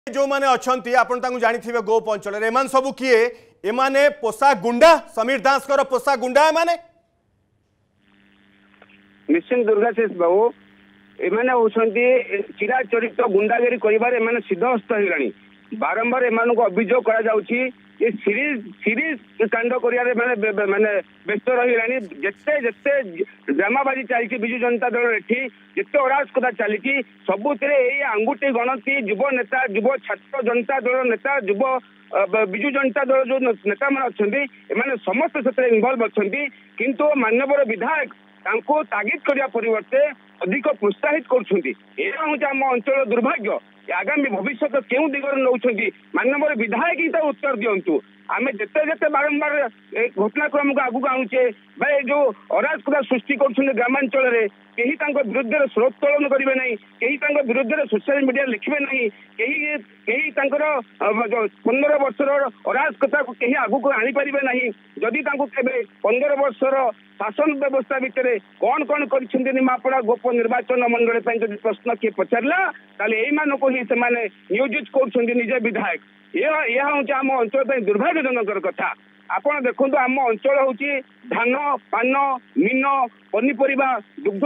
जो माने अछंती आपण तांगु जानिथिबे गोप अंचल रे एमान सब किए एमाने पोसा गुंडा समीर दास कर पोसा गुंडा एमाने निश्चित दुर्गाशेष बाबू एमाने होछंती चिराचरित गुंडागिरी करिबार एमाने सिद्धहस्त हेलानी बारंबार एमान को अभियोग करा जाउची ये सीरीज कांड करियारे माने माने व्यस्त रहिलानी जत्ते जत्ते ड्रामाबाजी चलती बिजु जनता दल एठी जत्ते अराजकता चलती सबुतरे ए अंगुठी गणती युव नेता युव छात्र जनता दल नेता युव बिजु जनता दल जो नेता मान अच्छे एमाने समस्त क्षेत्र इनवॉल्व अच्छे किंतु माननीय विधायक तांको तागिद करिया परिवर्ते अधिक प्रोत्साहित करुछंती एहा होचा हम अंचल दुर्भाग्य आगामी भविष्य क्यों दिगरे नौछंती माननीय विधायक ही उत्तर दिंतु आम जिते जिते बारंबार घटनाक्रम को आगू आणुचे भाई जो अराजकता सृष्टि कर ग्रामांचल में कहीं विरुद्ध में स्रोतोलन करेंगे ना कहीं विरुद्ध में सोशल मीडिया लिखे ना कहीं 15 वर्षर अराजकता को कहीं आगू आनीपारे ना जदि 15 वर्षर शासन व्यवस्था भितर कौन कौन करपड़ा गोप निर्वाचन मंडल प्रश्न किए पचारा ताको ही से नियोजित कर विधायक यह हूँ आम अंचल दुर्भाग्यजनक कथा आपण देखो आम अंचल हूँ धान पान मीन पनीपरिया दुग्ध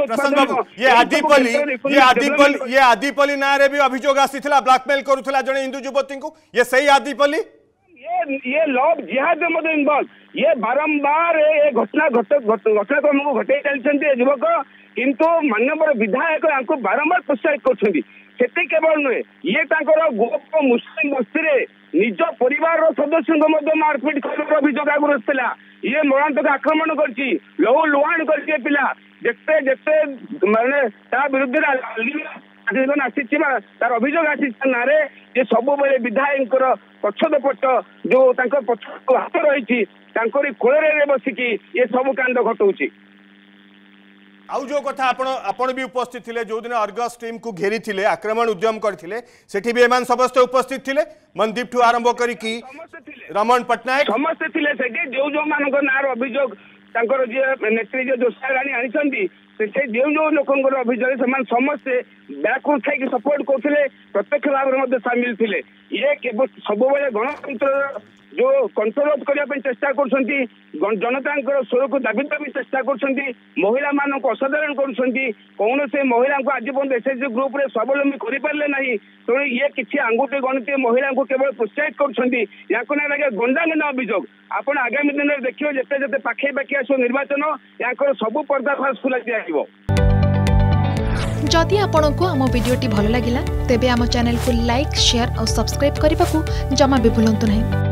ये आदिपल्ली ना रे भी अभियोग आसीथिला ब्लैकमेल करूथला जने हिंदू युवती को ये सही आदिपल्ली ये लव जिहाद में इन्वॉल्व ये बारंबार ये घटनाक्रम को घटे चलते युवक किंतु माननीय विधायक आपको बारंबार प्रोत्साहित कर केवल नुहे ये गोप मुस्लिम बस्ती निज परिवार सदस्य मारपिट कर अभियोग आगु रहा ये मरांतक आक्रमण कर लहू लुहाण कर पिला जिते जिते माने विरुद्ध आसी तार अभियोग आसी ना सब बेले विधायक पछदपट जो पछ हाथ रही कोल बसिकी ये सब कांड घटाऊँ आउ जो कथा आपण भी उपस्थित थे जो दिन अर्गस टीम को घेरी थिले आक्रमण उद्यम करथिले सेठी भी एमान समस्त उपस्थित थिले मनदीप ठू आरंभ करिकी रमण पटनायक समस्त थिले सेठी जो मानक नार अभियोग तांकर जे नेत्री जे दोषाराणी आनिछंती से जो लोकंकर अभियोग से समस्ते बैकवर्ड थाई सपोर्ट करथिले प्रत्यक्ष भाव में सामिल थिले ये केवल सब बेले गणतंत्र जो कंट्रोल करने चेष्टा कर जनता स्वर को दाबी दाबी चेष्टा कर महिला मान असाधारण कौन से महिला को आज पर्यटन एसएचजी ग्रुप रे स्वावलंबी करें ना तेणु ये किसी आंगुठी गणती महिला को केवल प्रोत्साहित कर गंडांगीन अभियोग आपण आगामी दिन में देखिए जिते जिते पाखे पाखे आस निर्वाचन या सब पर्दाफाश खुला दिया जदि आपंक आम भिडी भल लगा तेब आम चैनल को लाइक शेयर और सब्सक्राइब करने को जमा भी भूलु नहीं।